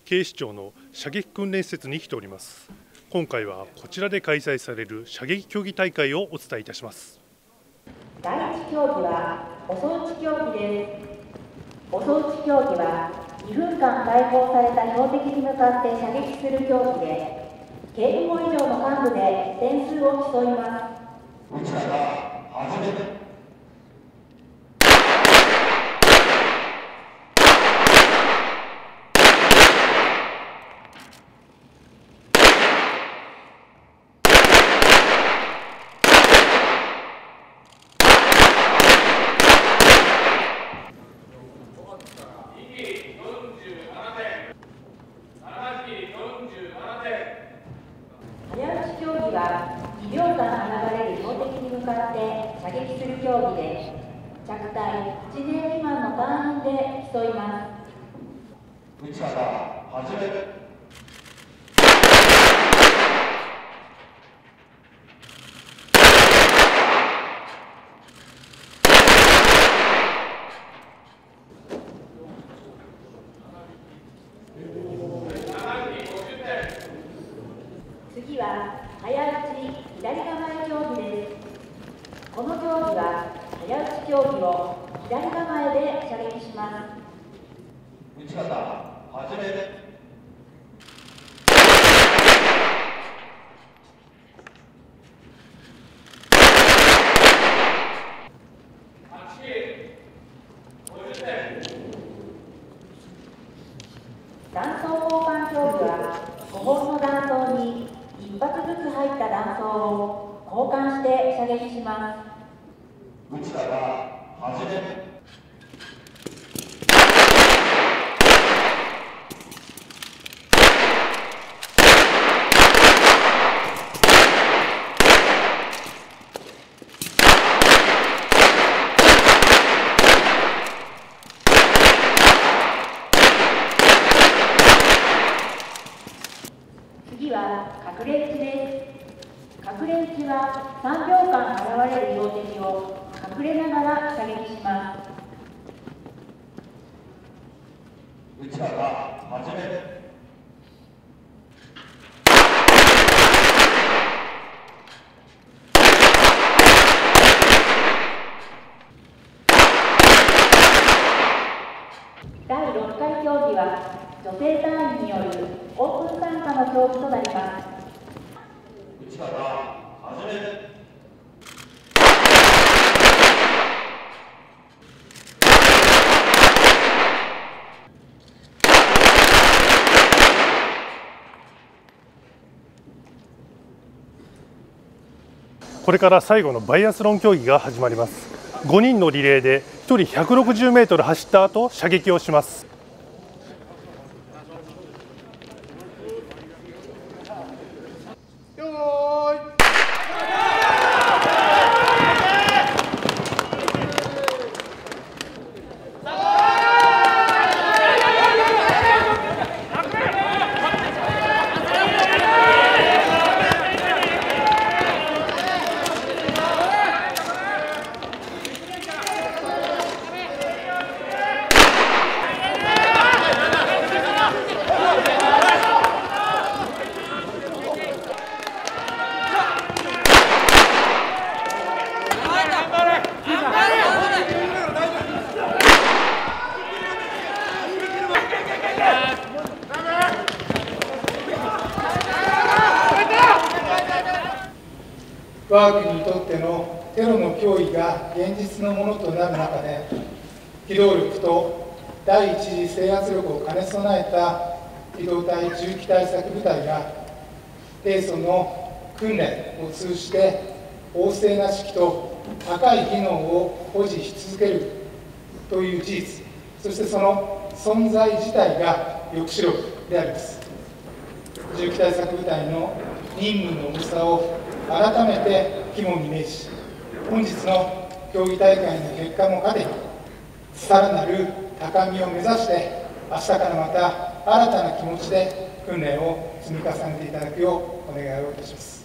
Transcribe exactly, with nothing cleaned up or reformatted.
警視庁の射撃訓練施設に来ております。今回はこちらで開催される射撃競技大会をお伝えいたします。 だいいち競技はお装置競技です。お装置競技はにふんかん開放された標的に向かって射撃する競技で、警部補以上の幹部で点数を競います。 打ち方始め。 早撃ち競技はにびょうかん離れる標的に向かって射撃する競技で、着隊いちねん未満の隊員で競います。 打ち方始め。 次は早撃ち左構え競技です。この競技は早撃ち競技を左構えで射撃します。 打ち方始め。 弾倉交換競技はごほんの弾倉にいっぱつずつ入った弾倉を交換して射撃します。 打ち方始め。 次は隠れ撃ちです。隠れ撃ちはさんびょうかん現れる標的を隠れながら射撃します。 打ち方始め。 だいろっかい競技は女性隊員によるオープン参加の競技となります。 打ち方始め。 これから最後のバイアスロン競技が始まります。ごにんのリレーでひとりひゃくろくじゅうメートル走った後射撃をします。 我が国にとってのテロの脅威が現実のものとなる中で、機動力と第一次制圧力を兼ね備えた機動隊銃器対策部隊が平素の訓練を通じて旺盛な指揮と高い技能を保持し続けるという事実、そしてその存在自体が抑止力であります。銃器対策部隊の任務の重さを改めて肝に銘じ、本日の競技大会の結果も糧に、さらなる高みを目指して、明日からまた新たな気持ちで訓練を積み重ねていただくようお願いをいたします。